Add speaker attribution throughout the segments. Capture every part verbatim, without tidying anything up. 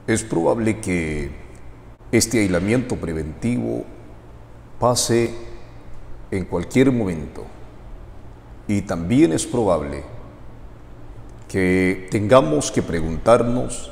Speaker 1: Es probable que este aislamiento preventivo pase en cualquier momento, y también es probable que tengamos que preguntarnos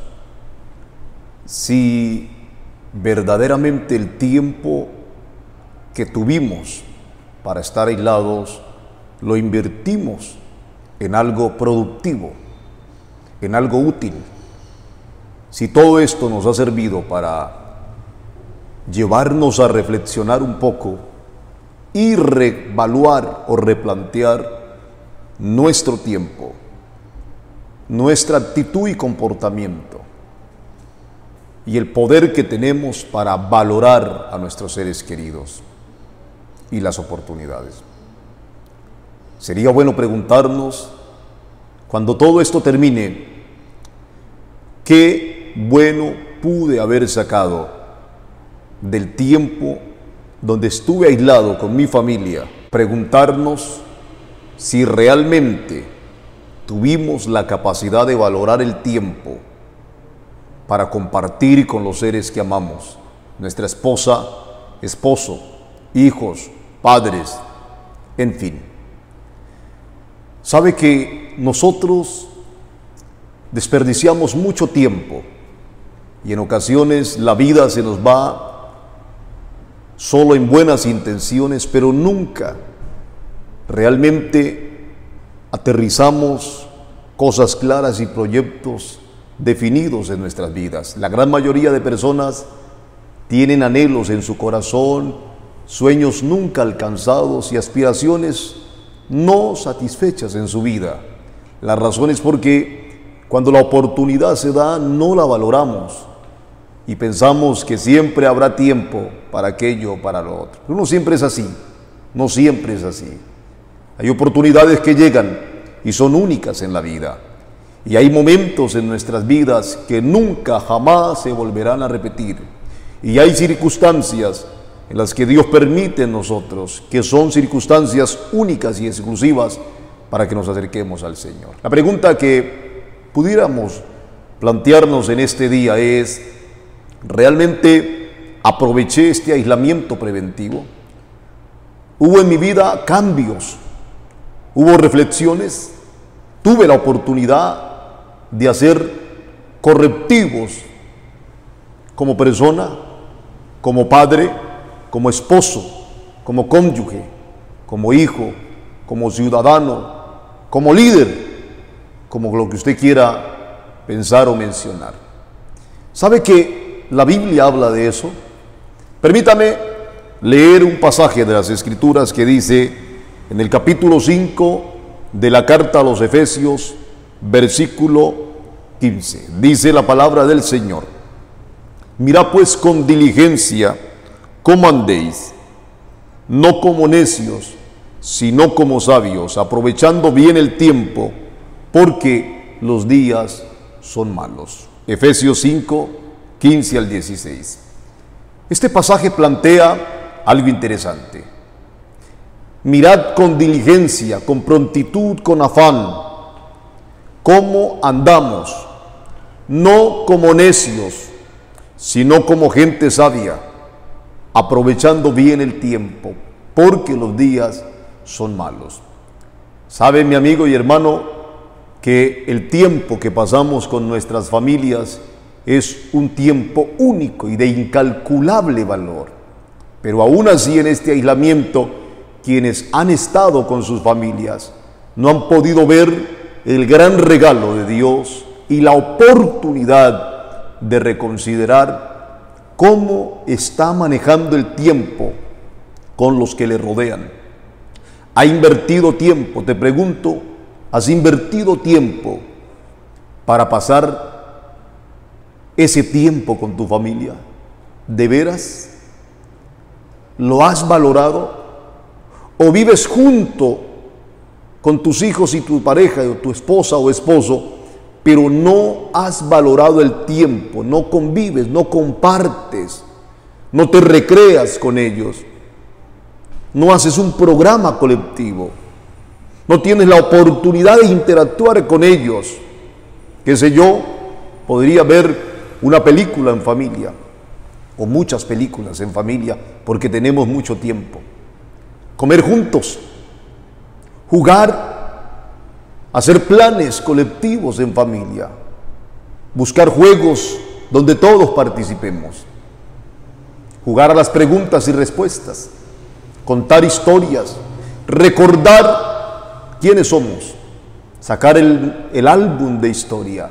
Speaker 1: si verdaderamente el tiempo que tuvimos para estar aislados lo invertimos en algo productivo, en algo útil. Si todo esto nos ha servido para llevarnos a reflexionar un poco y reevaluar o replantear nuestro tiempo, nuestra actitud y comportamiento, y el poder que tenemos para valorar a nuestros seres queridos y las oportunidades. Sería bueno preguntarnos, cuando todo esto termine, ¿qué bueno pude haber sacado del tiempo donde estuve aislado con mi familia? Preguntarnos si realmente tuvimos la capacidad de valorar el tiempo para compartir con los seres que amamos, nuestra esposa, esposo, hijos, padres, en fin. Sabe que nosotros desperdiciamos mucho tiempo y en ocasiones la vida se nos va solo en buenas intenciones, pero nunca realmente aterrizamos cosas claras y proyectos definidos en nuestras vidas. La gran mayoría de personas tienen anhelos en su corazón, sueños nunca alcanzados y aspiraciones no satisfechas en su vida. La razón es porque cuando la oportunidad se da no la valoramos y pensamos que siempre habrá tiempo para aquello o para lo otro. Pero no siempre es así, no siempre es así. Hay oportunidades que llegan y son únicas en la vida. Y hay momentos en nuestras vidas que nunca jamás se volverán a repetir. Y hay circunstancias en las que Dios permite en nosotros, que son circunstancias únicas y exclusivas para que nos acerquemos al Señor. La pregunta que pudiéramos plantearnos en este día es: ¿realmente aproveché este aislamiento preventivo? ¿Hubo en mi vida cambios? ¿Hubo reflexiones? ¿Tuve la oportunidad de hacer correctivos como persona, como padre, como esposo, como cónyuge, como hijo, como ciudadano, como líder, como lo que usted quiera pensar o mencionar? ¿Sabe que la Biblia habla de eso? Permítame leer un pasaje de las Escrituras que dice en el capítulo cinco de la carta a los Efesios, versículo quince. Dice la palabra del Señor: mirad pues con diligencia cómo andéis, no como necios, sino como sabios, aprovechando bien el tiempo, porque los días son malos. Efesios cinco, quince al dieciséis. Este pasaje plantea algo interesante. Mirad con diligencia, con prontitud, con afán, cómo andamos, no como necios, sino como gente sabia, aprovechando bien el tiempo, porque los días son malos. ¿Sabe, mi amigo y hermano, que el tiempo que pasamos con nuestras familias es un tiempo único y de incalculable valor? Pero aún así, en este aislamiento, quienes han estado con sus familias no han podido ver el gran regalo de Dios y la oportunidad de reconsiderar cómo está manejando el tiempo con los que le rodean. ¿Ha invertido tiempo? Te pregunto, ¿has invertido tiempo para pasar ese tiempo con tu familia? ¿De veras? ¿Lo has valorado? ¿O vives junto con tus hijos y tu pareja, o tu esposa o esposo, pero no has valorado el tiempo, no convives, no compartes, no te recreas con ellos, no haces un programa colectivo, no tienes la oportunidad de interactuar con ellos? Qué sé yo, podría haber una película en familia, o muchas películas en familia, porque tenemos mucho tiempo. Comer juntos, jugar, hacer planes colectivos en familia, buscar juegos donde todos participemos, jugar a las preguntas y respuestas, contar historias, recordar quiénes somos, sacar el, el álbum de historia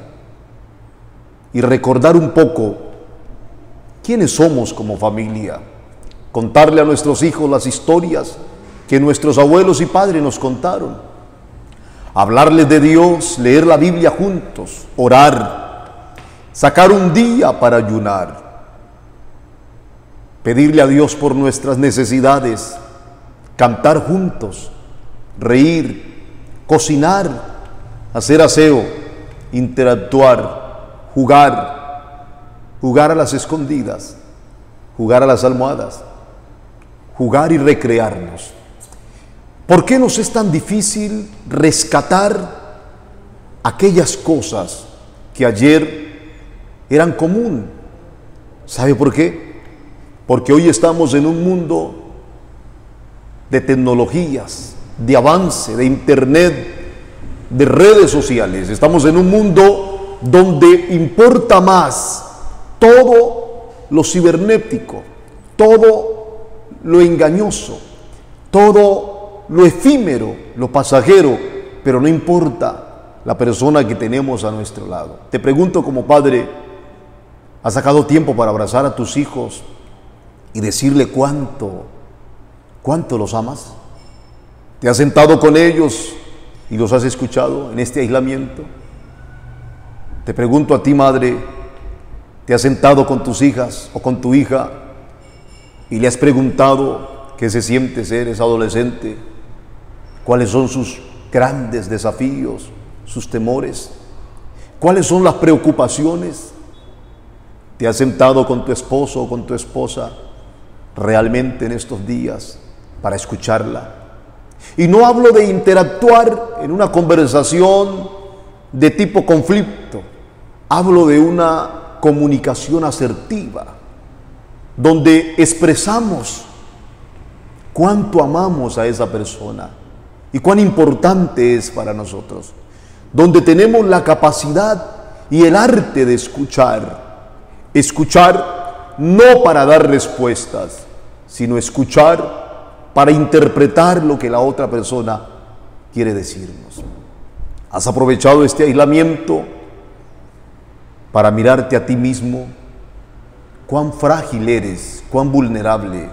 Speaker 1: y recordar un poco quiénes somos como familia, contarle a nuestros hijos las historias que nuestros abuelos y padres nos contaron, hablarles de Dios, leer la Biblia juntos, orar, sacar un día para ayunar, pedirle a Dios por nuestras necesidades, cantar juntos, reír, cocinar, hacer aseo, interactuar, jugar, jugar a las escondidas, jugar a las almohadas, jugar y recrearnos. ¿Por qué nos es tan difícil rescatar aquellas cosas que ayer eran común? ¿Sabe por qué? Porque hoy estamos en un mundo de tecnologías, de avance, de internet, de redes sociales. Estamos en un mundo donde importa más todo lo cibernético, todo lo engañoso, todo lo efímero, lo pasajero, pero no importa la persona que tenemos a nuestro lado. Te pregunto como padre, ¿has sacado tiempo para abrazar a tus hijos y decirle cuánto, cuánto los amas? ¿Te has sentado con ellos y los has escuchado en este aislamiento? Te pregunto a ti, madre, ¿te has sentado con tus hijas o con tu hija y le has preguntado qué se siente ser esa adolescente? ¿Cuáles son sus grandes desafíos, sus temores? ¿Cuáles son las preocupaciones? ¿Te has sentado con tu esposo o con tu esposa realmente en estos días para escucharla? Y no hablo de interactuar en una conversación de tipo conflicto, hablo de una comunicación asertiva, donde expresamos cuánto amamos a esa persona y cuán importante es para nosotros, donde tenemos la capacidad y el arte de escuchar, escuchar no para dar respuestas, sino escuchar para interpretar lo que la otra persona quiere decirnos. ¿Has aprovechado este aislamiento para mirarte a ti mismo? ¿Cuán frágil eres? ¿Cuán vulnerable?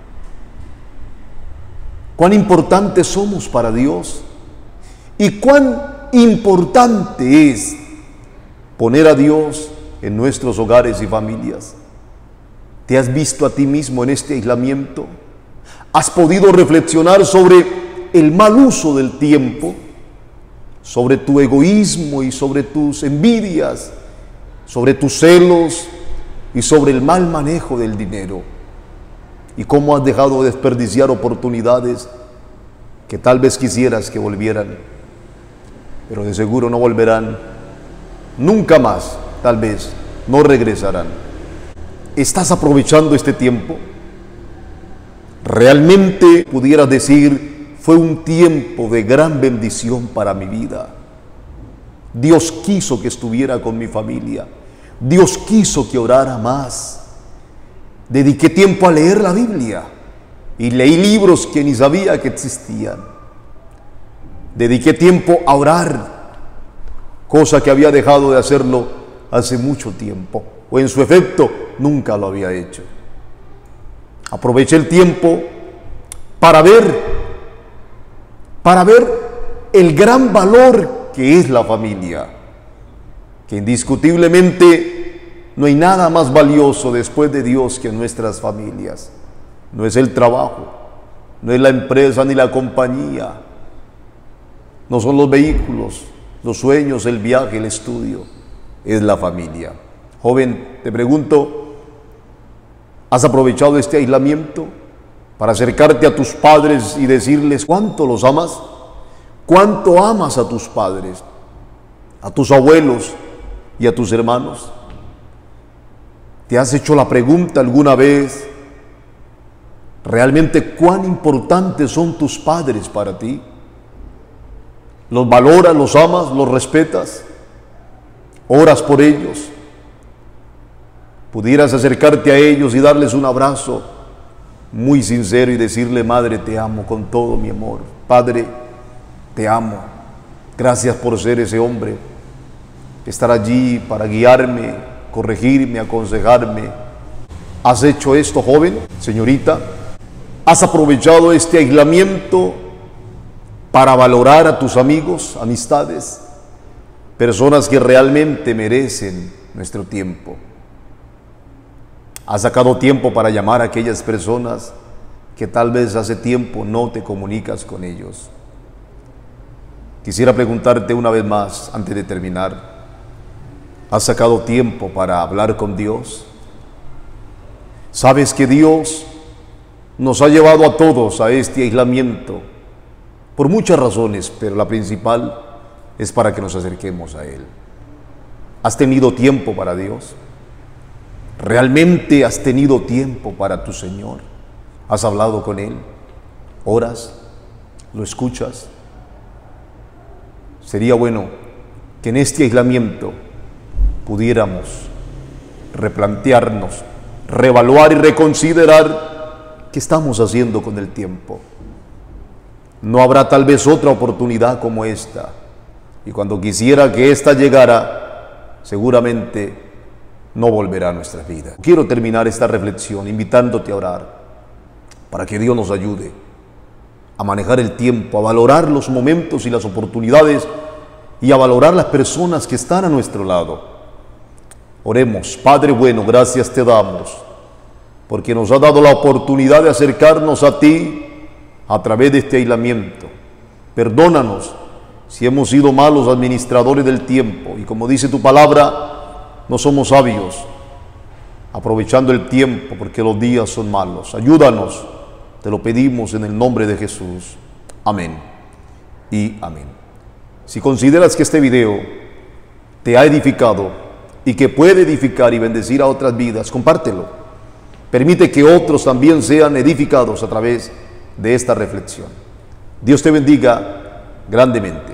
Speaker 1: ¿Cuán importantes somos para Dios? ¿Y cuán importante es poner a Dios en nuestros hogares y familias? ¿Te has visto a ti mismo en este aislamiento? ¿Has podido reflexionar sobre el mal uso del tiempo? Sobre tu egoísmo y sobre tus envidias, sobre tus celos y sobre el mal manejo del dinero. Y cómo has dejado de desperdiciar oportunidades que tal vez quisieras que volvieran, pero de seguro no volverán, nunca más, tal vez, no regresarán. ¿Estás aprovechando este tiempo? Realmente pudieras decir, fue un tiempo de gran bendición para mi vida. Dios quiso que estuviera con mi familia. Dios quiso que orara más. Dediqué tiempo a leer la Biblia y leí libros que ni sabía que existían. Dediqué tiempo a orar, cosa que había dejado de hacerlo hace mucho tiempo, o en su efecto nunca lo había hecho. Aproveché el tiempo para ver, para ver el gran valor que es la familia, que indiscutiblemente no hay nada más valioso después de Dios que nuestras familias. No es el trabajo, no es la empresa ni la compañía, no son los vehículos, los sueños, el viaje, el estudio, es la familia. Joven, te pregunto, ¿has aprovechado este aislamiento para acercarte a tus padres y decirles cuánto los amas? ¿Cuánto amas a tus padres, a tus abuelos y a tus hermanos? ¿Te has hecho la pregunta alguna vez, realmente cuán importantes son tus padres para ti? ¿Los valoras, los amas, los respetas? ¿Oras por ellos? ¿Pudieras acercarte a ellos y darles un abrazo muy sincero y decirle: madre, te amo con todo mi amor? Padre, te amo. Gracias por ser ese hombre, estar allí para guiarme, corregirme, aconsejarme. ¿Has hecho esto, joven, señorita? ¿Has aprovechado este aislamiento para valorar a tus amigos, amistades, personas que realmente merecen nuestro tiempo? ¿Has sacado tiempo para llamar a aquellas personas que tal vez hace tiempo no te comunicas con ellos? Quisiera preguntarte una vez más antes de terminar: ¿has sacado tiempo para hablar con Dios? ¿Sabes que Dios nos ha llevado a todos a este aislamiento por muchas razones, pero la principal es para que nos acerquemos a Él? ¿Has tenido tiempo para Dios? ¿Realmente has tenido tiempo para tu Señor? ¿Has hablado con Él? ¿Oras? ¿Lo escuchas? Sería bueno que en este aislamiento pudiéramos replantearnos, reevaluar y reconsiderar qué estamos haciendo con el tiempo. No habrá tal vez otra oportunidad como esta, y cuando quisiera que esta llegara, seguramente no volverá a nuestras vidas. Quiero terminar esta reflexión invitándote a orar para que Dios nos ayude a manejar el tiempo, a valorar los momentos y las oportunidades y a valorar las personas que están a nuestro lado. Oremos. Padre bueno, gracias te damos porque nos ha dado la oportunidad de acercarnos a ti a través de este aislamiento. Perdónanos si hemos sido malos administradores del tiempo y, como dice tu palabra, no somos sabios aprovechando el tiempo porque los días son malos. Ayúdanos, te lo pedimos en el nombre de Jesús. Amén y amén. Si consideras que este video te ha edificado y que puede edificar y bendecir a otras vidas, compártelo. Permite que otros también sean edificados a través de esta reflexión. Dios te bendiga grandemente.